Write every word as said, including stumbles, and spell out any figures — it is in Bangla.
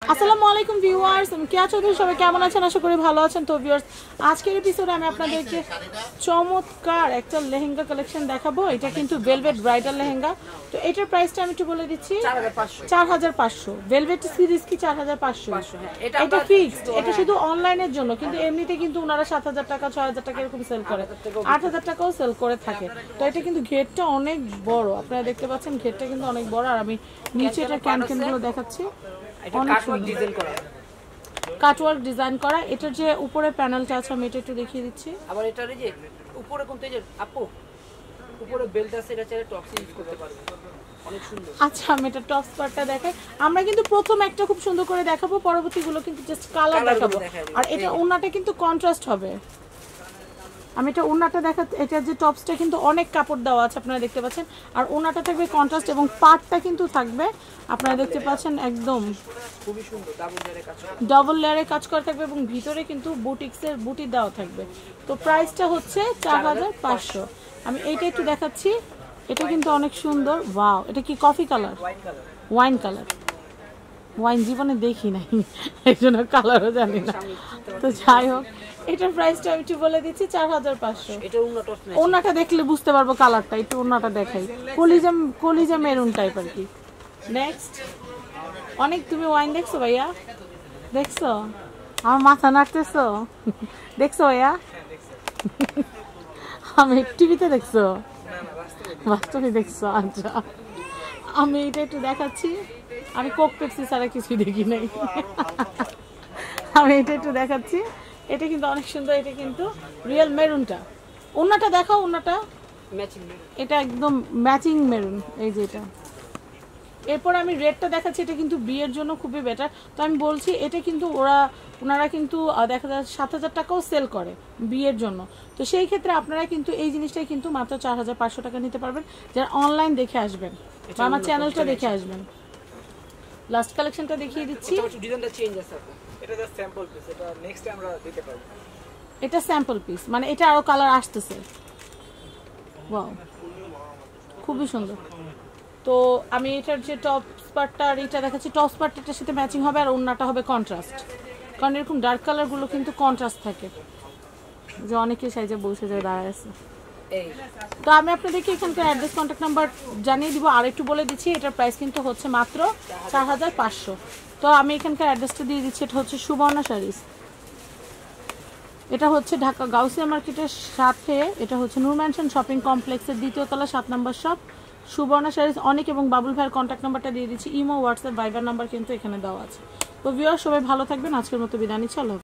আসসালামু আলাইকুম ভিউয়ার্স, আমি কেয়া চৌধুরী। সবাই কেমন আছেন? আশা করি ভালো আছেন। তো ভিউয়ার্স, আজকের এপিসোডে আমি আপনাদেরকে চমৎকার একটা লেহেঙ্গা কালেকশন দেখাবো। এটা কিন্তু ভেলভেট ব্রাইডাল লেহেঙ্গা। তো এটার প্রাইসটা আমি একটু বলে দিচ্ছি, চার হাজার পাঁচশো। ভেলভেট সিরিজ কি চার হাজার পাঁচশো, এটা ফিক্সড। এটা শুধু অনলাইনের জন্য, কিন্তু এমনিতে কিন্তু ওনারা সাত হাজার টাকা ছয় হাজার টাকা এরকম সেল করে, আট হাজার টাকাও সেল করে থাকে। তো এটা কিন্তু ঘেরটা অনেক বড়, আপনারা দেখতে পাচ্ছেন ঘেরটা কিন্তু অনেক বড়। আর আমি নিচে এটা ক্যান ক্যান গুলো দেখাচ্ছি, কাটওয়ার্ক ডিজাইন করা। এটার যে উপরে প্যানেলটা আছে আমি এটা একটু দেখিয়ে দিচ্ছি। আবার এটার এই যে উপরে কোন তেজের আপু উপরে বেল্ট আছে, এটা চাইলে টপস ইউজ করতে পারবে, অনেক সুন্দর। আচ্ছা, আমি এটা টপস পার্টটা দেখাই। আমরা কিন্তু প্রথম একটা খুব সুন্দর করে দেখাবো, পরবর্তীগুলো কিন্তু জাস্ট কালার দেখাবো। আর এটা ওন্নাটা কিন্তু কন্ট্রাস্ট হবে। আমি এটা ওন্নাটা দেখা, এটা যে টপসটা কিন্তু অনেক কাপড় দেওয়া আছে আপনারা দেখতে পাচ্ছেন। আর ওন্নাটা থাকবে কন্ট্রাস্ট এবং পার্টটা কিন্তু থাকবে আপনারা দেখতে পাচ্ছেন একদম খুবই সুন্দর, ডাবল লেয়ারে কাজ করা, ডাবল লেয়ারে কাজ করা থাকবে এবং ভিতরে কিন্তু বুটিক্সের বুটি দেওয়া থাকবে। তো প্রাইসটা হচ্ছে চার হাজার পাঁচশো। আমি এইটা একটু দেখাচ্ছি, এটা কিন্তু অনেক সুন্দর। ওয়াও, এটা কি coffee colour? Wine colour. Wine জীবনে দেখি নাই, এই জন্য কালারও জানি না। তো যাই হোক, এটার প্রাইসটা আমি একটু বলে দিচ্ছি, চার হাজার পাঁচশো। ওন্নাটা দেখলে বুঝতে পারবো কালারটা, একটু ওন্নাটা দেখাই। কলিজা কলিজা মেরুন টাইপ আর কি। নেক্সট, অনেক তুমি ওয়াইন দেখছো ভাইয়া? দেখছো? আমার মাথা নাড়তেছো? দেখছো ভাইয়া? আমি টিভিতে দেখছো? বাস্তবে দেখছো? আচ্ছা, আমি এটা একটু দেখাচ্ছি। আমি কোক পেপসি ছাড়া কিছুই দেখি নাই। আমি এটা একটু দেখাচ্ছি, এটা কিন্তু অনেক সুন্দর। এটা কিন্তু রিয়েল মেরুনটা। ওন্নাটা দেখাও, ওন্নাটা ম্যাচিং, এটা একদম ম্যাচিং মেরুন। এই যে এটা। এরপর আমি রেডটা দেখাচ্ছি, এটা কিন্তু বিয়ের জন্য খুবই বেটার। তো আমি বলছি এটা কিন্তু ওরা ওনারা কিন্তু দেখা যায় সাত হাজার টাকাও সেল করে বিয়ের জন্য। তো সেই ক্ষেত্রে আপনারা কিন্তু এই জিনিসটাই কিন্তু মাত্র চার হাজার পাঁচশো টাকা নিতে পারবেন, যারা অনলাইন দেখে আসবেন বা আমার চ্যানেলটা দেখে আসবেন। লাস্ট কালেকশনটা দেখিয়ে দিচ্ছি। ডিজাইনটা চেঞ্জ আছে, এটা জাস্ট স্যাম্পল পিস, এটা নেক্সট আমরা দিতে পারবো। এটা স্যাম্পল পিস, মানে এটা আরো কালার আসতেছে। ওয়াও, খুবই সুন্দর। তো আমি এটার যে টপ স্পার্টটা আর এটা দেখাচ্ছি, টপ স্পার্টটার সাথে ম্যাচিং হবে আর ওন্নাটা হবে কন্ট্রাস্ট, কারণ এরকম ডার্ক কালারগুলো কিন্তু কন্ট্রাস্ট থাকে, যে অনেকে সাইজে বসে যায় দাঁড়ায় আছে। তো আমি আপনাদেরকে এখানকার অ্যাড্রেস কন্ট্যাক্ট নাম্বার জানিয়ে দিব। আর একটু বলে দিচ্ছি, এটার প্রাইস কিন্তু হচ্ছে মাত্র চার হাজার পাঁচশো। তো আমি এখানকার অ্যাড্রেসটা দিয়ে দিচ্ছি। এটা হচ্ছে সুবর্ণা শাড়িজ, এটা হচ্ছে ঢাকা গাউসিয়া মার্কেটের সাথে। এটা হচ্ছে নূর ম্যানশন শপিং কমপ্লেক্সের দ্বিতীয় তলা, সাত নম্বর শপ, সুবর্ণা শাড়িজ। অনেক এবং বাবুল ভাইয়ের কন্ট্যাক্ট নাম্বারটা দিয়ে দিচ্ছি। ইমো, হোয়াটসঅ্যাপ, ভাইবার নাম্বার কিন্তু এখানে দেওয়া আছে। তো ভিউয়ার, সবাই ভালো থাকবেন। আজকের মতো বিদায় নিচ্ছি। আল্লাহ।